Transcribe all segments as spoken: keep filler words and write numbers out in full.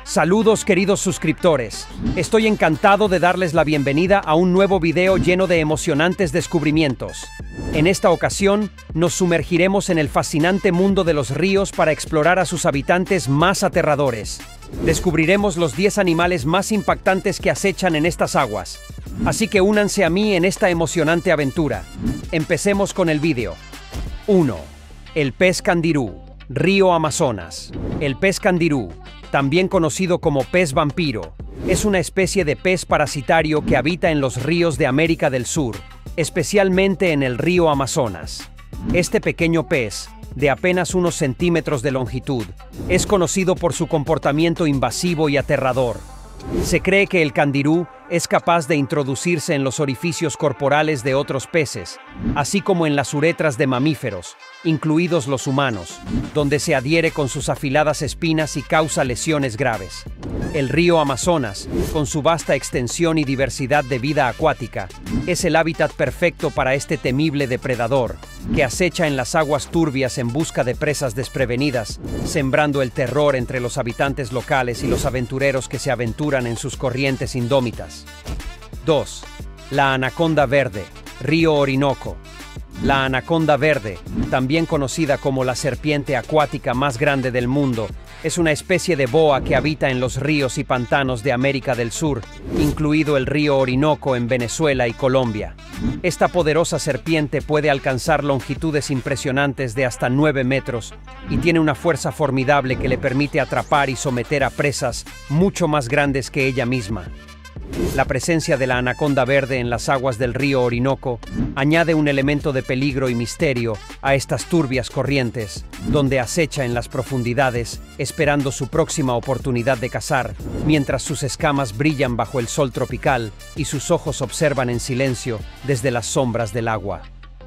Saludos queridos suscriptores, estoy encantado de darles la bienvenida a un nuevo video lleno de emocionantes descubrimientos. En esta ocasión, nos sumergiremos en el fascinante mundo de los ríos para explorar a sus habitantes más aterradores. Descubriremos los diez animales más impactantes que acechan en estas aguas. Así que únanse a mí en esta emocionante aventura. Empecemos con el video. uno. El pez candirú, río Amazonas. El pez candirú, también conocido como pez vampiro, es una especie de pez parasitario que habita en los ríos de América del Sur, especialmente en el río Amazonas. Este pequeño pez, de apenas unos centímetros de longitud, es conocido por su comportamiento invasivo y aterrador. Se cree que el candirú es capaz de introducirse en los orificios corporales de otros peces, así como en las uretras de mamíferos, incluidos los humanos, donde se adhiere con sus afiladas espinas y causa lesiones graves. El río Amazonas, con su vasta extensión y diversidad de vida acuática, es el hábitat perfecto para este temible depredador, que acecha en las aguas turbias en busca de presas desprevenidas, sembrando el terror entre los habitantes locales y los aventureros que se aventuran en sus corrientes indómitas. dos. La anaconda verde, río Orinoco. La anaconda verde, también conocida como la serpiente acuática más grande del mundo, es una especie de boa que habita en los ríos y pantanos de América del Sur, incluido el río Orinoco en Venezuela y Colombia. Esta poderosa serpiente puede alcanzar longitudes impresionantes de hasta nueve metros y tiene una fuerza formidable que le permite atrapar y someter a presas mucho más grandes que ella misma. La presencia de la anaconda verde en las aguas del río Orinoco añade un elemento de peligro y misterio a estas turbias corrientes, donde acecha en las profundidades, esperando su próxima oportunidad de cazar, mientras sus escamas brillan bajo el sol tropical y sus ojos observan en silencio desde las sombras del agua.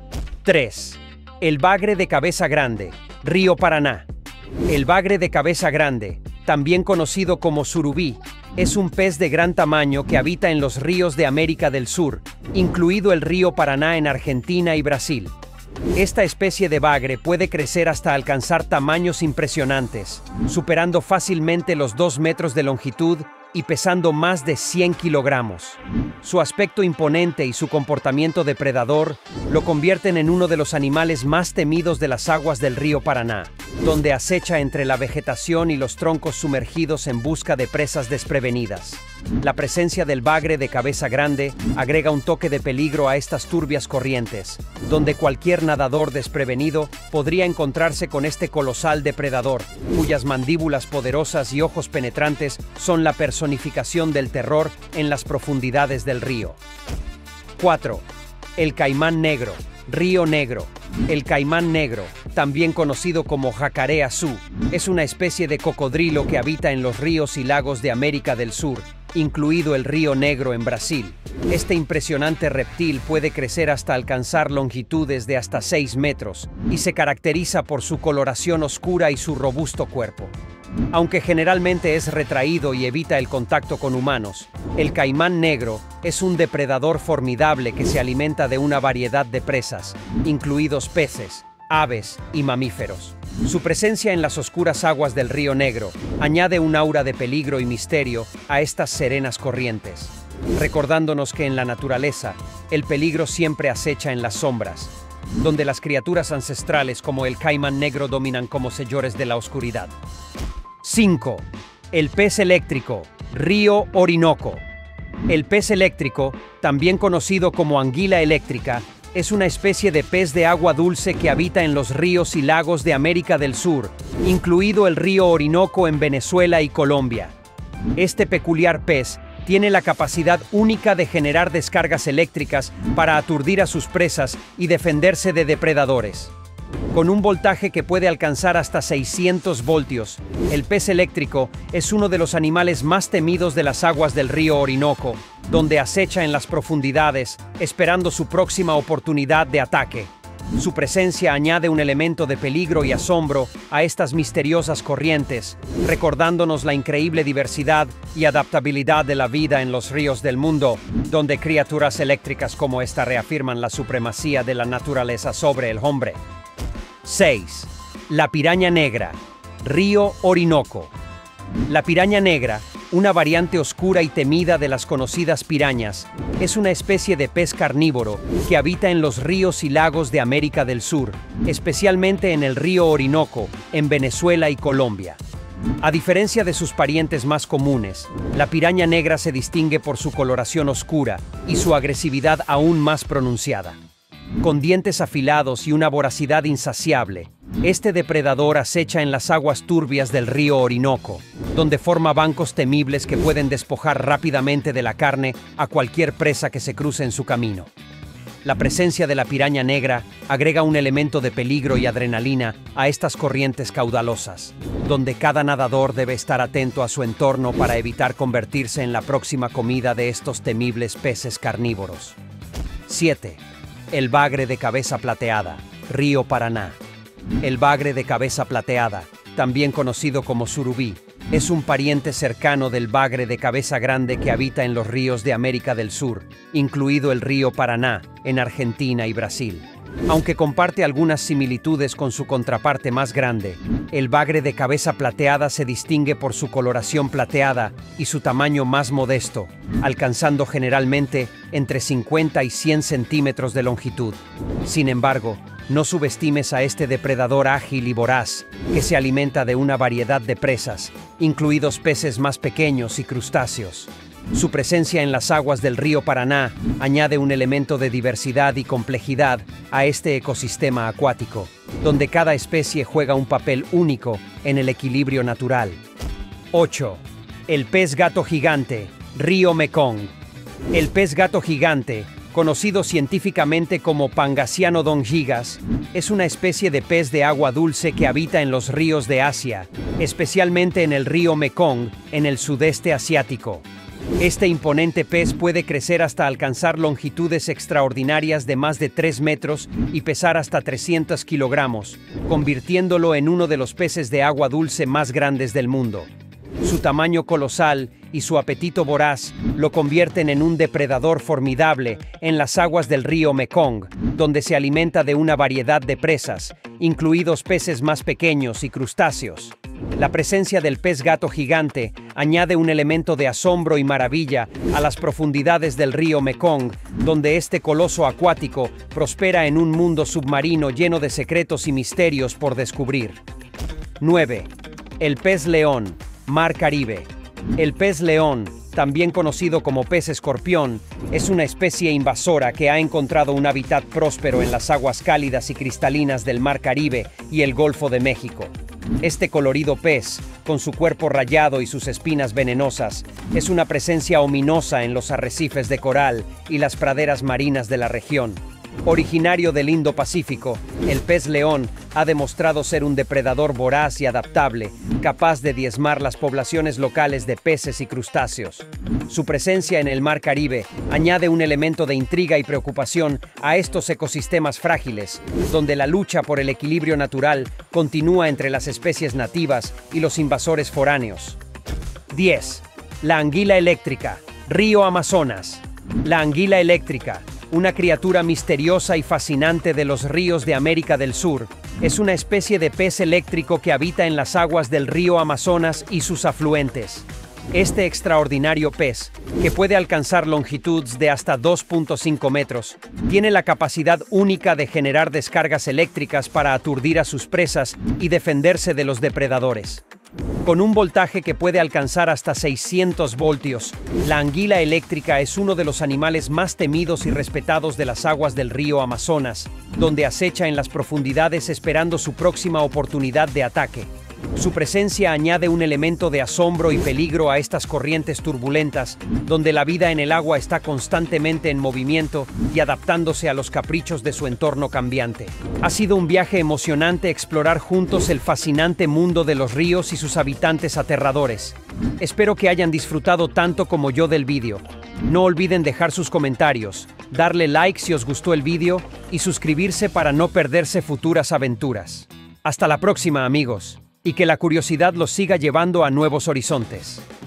tres. El bagre de cabeza grande, río Paraná. El bagre de cabeza grande, también conocido como surubí, es un pez de gran tamaño que habita en los ríos de América del Sur, incluido el río Paraná en Argentina y Brasil. Esta especie de bagre puede crecer hasta alcanzar tamaños impresionantes, superando fácilmente los dos metros de longitud y pesando más de cien kilogramos. Su aspecto imponente y su comportamiento depredador lo convierten en uno de los animales más temidos de las aguas del río Paraná, donde acecha entre la vegetación y los troncos sumergidos en busca de presas desprevenidas. La presencia del bagre de cabeza grande agrega un toque de peligro a estas turbias corrientes, donde cualquier nadador desprevenido podría encontrarse con este colosal depredador, cuyas mandíbulas poderosas y ojos penetrantes son la personificación del terror en las profundidades del río. cuatro. El caimán negro, río Negro. El caimán negro, también conocido como jacaré azul, es una especie de cocodrilo que habita en los ríos y lagos de América del Sur, incluido el río Negro en Brasil. Este impresionante reptil puede crecer hasta alcanzar longitudes de hasta seis metros y se caracteriza por su coloración oscura y su robusto cuerpo. Aunque generalmente es retraído y evita el contacto con humanos, el caimán negro es un depredador formidable que se alimenta de una variedad de presas, incluidos peces, aves y mamíferos. Su presencia en las oscuras aguas del río Negro añade un aura de peligro y misterio a estas serenas corrientes, recordándonos que en la naturaleza, el peligro siempre acecha en las sombras, donde las criaturas ancestrales como el caimán negro dominan como señores de la oscuridad. cinco. El pez eléctrico, río Orinoco. El pez eléctrico, también conocido como anguila eléctrica, es una especie de pez de agua dulce que habita en los ríos y lagos de América del Sur, incluido el río Orinoco en Venezuela y Colombia. Este peculiar pez tiene la capacidad única de generar descargas eléctricas para aturdir a sus presas y defenderse de depredadores. Con un voltaje que puede alcanzar hasta seiscientos voltios, el pez eléctrico es uno de los animales más temidos de las aguas del río Orinoco, donde acecha en las profundidades, esperando su próxima oportunidad de ataque. Su presencia añade un elemento de peligro y asombro a estas misteriosas corrientes, recordándonos la increíble diversidad y adaptabilidad de la vida en los ríos del mundo, donde criaturas eléctricas como esta reafirman la supremacía de la naturaleza sobre el hombre. seis. La piraña negra, río Orinoco. La piraña negra, una variante oscura y temida de las conocidas pirañas, es una especie de pez carnívoro que habita en los ríos y lagos de América del Sur, especialmente en el río Orinoco, en Venezuela y Colombia. A diferencia de sus parientes más comunes, la piraña negra se distingue por su coloración oscura y su agresividad aún más pronunciada. Con dientes afilados y una voracidad insaciable, este depredador acecha en las aguas turbias del río Orinoco, donde forma bancos temibles que pueden despojar rápidamente de la carne a cualquier presa que se cruce en su camino. La presencia de la piraña negra agrega un elemento de peligro y adrenalina a estas corrientes caudalosas, donde cada nadador debe estar atento a su entorno para evitar convertirse en la próxima comida de estos temibles peces carnívoros. siete. El bagre de cabeza plateada, río Paraná. El bagre de cabeza plateada, también conocido como surubí, es un pariente cercano del bagre de cabeza grande que habita en los ríos de América del Sur, incluido el río Paraná, en Argentina y Brasil. Aunque comparte algunas similitudes con su contraparte más grande, el bagre de cabeza plateada se distingue por su coloración plateada y su tamaño más modesto, alcanzando generalmente entre cincuenta y cien centímetros de longitud. Sin embargo, no subestimes a este depredador ágil y voraz, que se alimenta de una variedad de presas, incluidos peces más pequeños y crustáceos. Su presencia en las aguas del río Paraná añade un elemento de diversidad y complejidad a este ecosistema acuático, donde cada especie juega un papel único en el equilibrio natural. ocho. El pez gato gigante, río Mekong. El pez gato gigante, conocido científicamente como Pangasianodon gigas, es una especie de pez de agua dulce que habita en los ríos de Asia, especialmente en el río Mekong, en el sudeste asiático. Este imponente pez puede crecer hasta alcanzar longitudes extraordinarias de más de tres metros y pesar hasta trescientos kilogramos, convirtiéndolo en uno de los peces de agua dulce más grandes del mundo. Su tamaño colosal y su apetito voraz lo convierten en un depredador formidable en las aguas del río Mekong, donde se alimenta de una variedad de presas, incluidos peces más pequeños y crustáceos. La presencia del pez gato gigante añade un elemento de asombro y maravilla a las profundidades del río Mekong, donde este coloso acuático prospera en un mundo submarino lleno de secretos y misterios por descubrir. nueve. El pez león, mar Caribe. El pez león, también conocido como pez escorpión, es una especie invasora que ha encontrado un hábitat próspero en las aguas cálidas y cristalinas del mar Caribe y el Golfo de México. Este colorido pez, con su cuerpo rayado y sus espinas venenosas, es una presencia ominosa en los arrecifes de coral y las praderas marinas de la región. Originario del Indo-Pacífico, el pez león ha demostrado ser un depredador voraz y adaptable, capaz de diezmar las poblaciones locales de peces y crustáceos. Su presencia en el mar Caribe añade un elemento de intriga y preocupación a estos ecosistemas frágiles, donde la lucha por el equilibrio natural continúa entre las especies nativas y los invasores foráneos. diez. La anguila eléctrica, río Amazonas. La anguila eléctrica, una criatura misteriosa y fascinante de los ríos de América del Sur, es una especie de pez eléctrico que habita en las aguas del río Amazonas y sus afluentes. Este extraordinario pez, que puede alcanzar longitudes de hasta dos punto cinco metros, tiene la capacidad única de generar descargas eléctricas para aturdir a sus presas y defenderse de los depredadores. Con un voltaje que puede alcanzar hasta seiscientos voltios, la anguila eléctrica es uno de los animales más temidos y respetados de las aguas del río Amazonas, donde acecha en las profundidades esperando su próxima oportunidad de ataque. Su presencia añade un elemento de asombro y peligro a estas corrientes turbulentas, donde la vida en el agua está constantemente en movimiento y adaptándose a los caprichos de su entorno cambiante. Ha sido un viaje emocionante explorar juntos el fascinante mundo de los ríos y sus habitantes aterradores. Espero que hayan disfrutado tanto como yo del vídeo. No olviden dejar sus comentarios, darle like si os gustó el vídeo y suscribirse para no perderse futuras aventuras. Hasta la próxima, amigos. Y que la curiosidad los siga llevando a nuevos horizontes.